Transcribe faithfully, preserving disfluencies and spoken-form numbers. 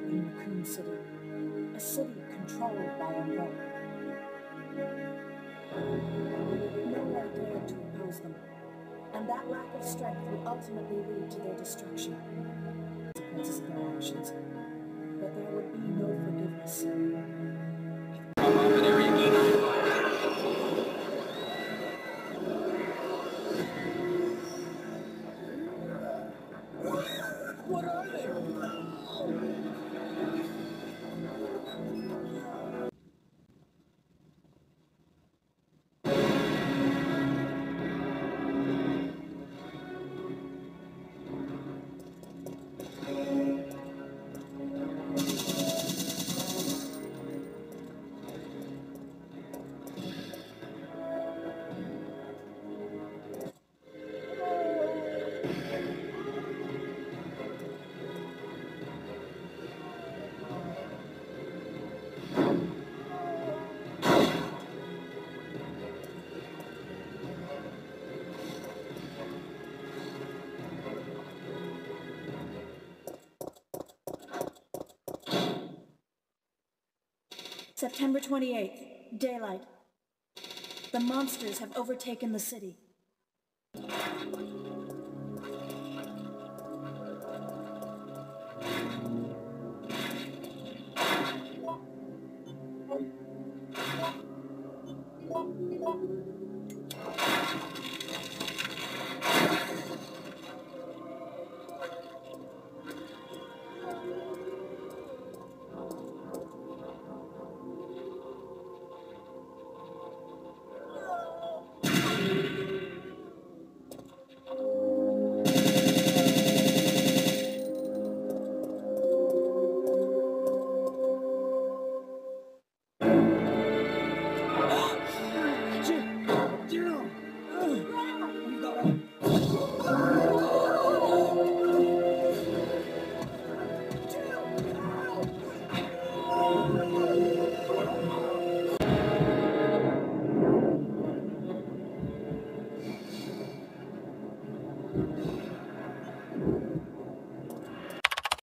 in Raccoon City, a city controlled by Umbrella. No one dared to oppose them, and that lack of strength would ultimately lead to their destruction. Consequences of their actions, but there would be no forgiveness. What are they? September twenty-eighth, daylight. The monsters have overtaken the city. You